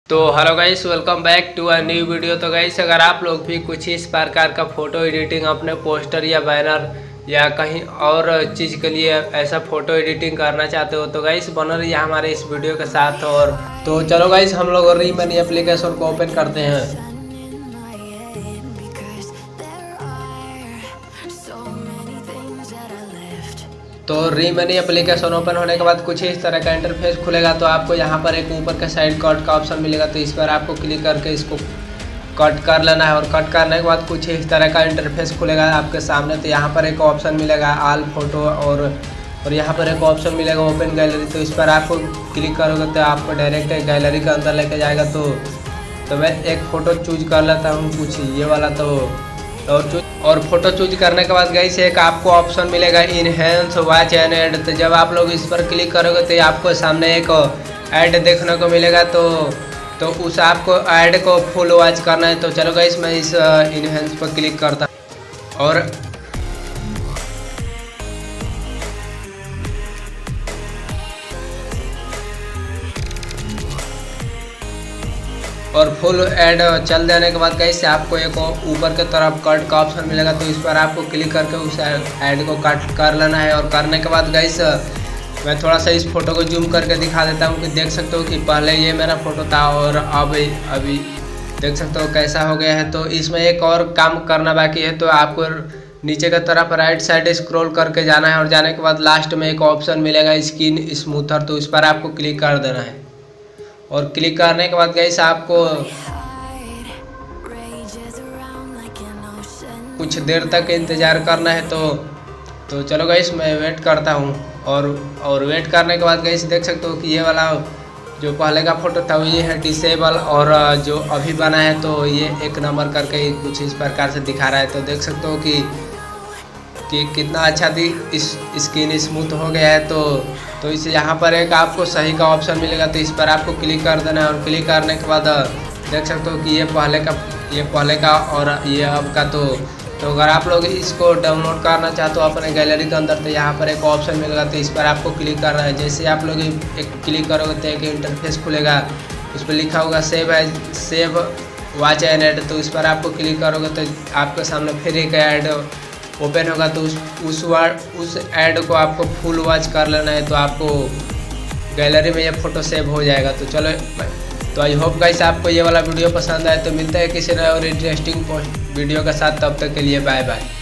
तो hello guys, welcome back to a new video. तो guys, अगर आप लोग भी कुछ इस प्रकार का फ़ोटो एडिटिंग अपने पोस्टर या बैनर या कहीं और चीज़ के लिए ऐसा फ़ोटो एडिटिंग करना चाहते हो तो गाइस बना रहिए हमारे इस वीडियो के साथ। और तो चलो गाइस, हम लोग रीमनी एप्लीकेशन को ओपन करते हैं। तो रीमनी एप्लीकेशन ओपन होने के बाद कुछ इस तरह का इंटरफेस खुलेगा। तो आपको यहाँ पर एक ऊपर के साइड कट का ऑप्शन मिलेगा, तो इस पर आपको क्लिक करके इसको कट कर लेना है। और कट करने के बाद कुछ इस तरह का इंटरफेस खुलेगा आपके सामने। तो यहाँ पर एक ऑप्शन मिलेगा ऑल फोटो और यहाँ पर एक ऑप्शन मिलेगा ओपन गैलरी। तो इस पर आपको क्लिक करोगे तो आपको डायरेक्ट गैलरी के अंदर लेके जाएगा। तो मैं एक फ़ोटो चूज कर लेता हूँ, कुछ ये वाला। और फोटो चूज करने के बाद गाइस एक आपको ऑप्शन मिलेगा इनहेंस वॉच एंड ऐड। तो जब आप लोग इस पर क्लिक करोगे तो आपको सामने एक ऐड देखने को मिलेगा। तो उस आपको ऐड को फुल वॉच करना है। तो चलो गाइस, मैं इस इनहेंस पर क्लिक करता हूँ और फुल ऐड चल देने के बाद गाइस आपको एक ऊपर की तरफ कट का ऑप्शन मिलेगा। तो इस पर आपको क्लिक करके उस ऐड को कट कर लेना है। और करने के बाद गाइस मैं थोड़ा सा इस फोटो को जूम करके दिखा देता हूँ कि देख सकते हो कि पहले ये मेरा फोटो था और अभी देख सकते हो कैसा हो गया है। तो इसमें एक और काम करना बाकी है। तो आपको नीचे की तरफ राइट साइड स्क्रॉल करके जाना है और जाने के बाद लास्ट में एक ऑप्शन मिलेगा स्किन स्मूथर। तो इस पर आपको क्लिक कर देना है। और क्लिक करने के बाद गाइस आपको कुछ देर तक इंतज़ार करना है। तो चलो गाइस, मैं वेट करता हूँ। और वेट करने के बाद गाइस देख सकते हो कि ये वाला जो पहले का फ़ोटो था वो ये है डिसेबल, और जो अभी बना है तो ये 1 नंबर करके कुछ इस प्रकार से दिखा रहा है। तो देख सकते हो कि कितना अच्छा इस स्किन स्मूथ हो गया है। तो इसे यहाँ पर एक आपको सही का ऑप्शन मिलेगा। तो इस पर आपको क्लिक कर देना है। और क्लिक करने के बाद देख सकते हो कि ये पहले का और ये अब का। तो अगर आप लोग इसको डाउनलोड करना चाहते हो अपने गैलरी के अंदर तो यहाँ पर एक ऑप्शन मिलेगा। तो इस पर आपको क्लिक करना है। जैसे आप लोग एक क्लिक करोगे तो एक इंटरफेस खुलेगा, उस पर लिखा होगा सेव वॉच एंड ऐड। तो इस पर आपको क्लिक करोगे तो आपके सामने फिर एक ऐड ओपन होगा। तो उस ऐड को आपको फुल वॉच कर लेना है। तो आपको गैलरी में ये फ़ोटो सेव हो जाएगा। तो चलो, तो आई होप गाइस आपको ये वाला वीडियो पसंद आए। तो मिलता है किसी नए और इंटरेस्टिंग वीडियो के साथ। तब तक के लिए बाय बाय।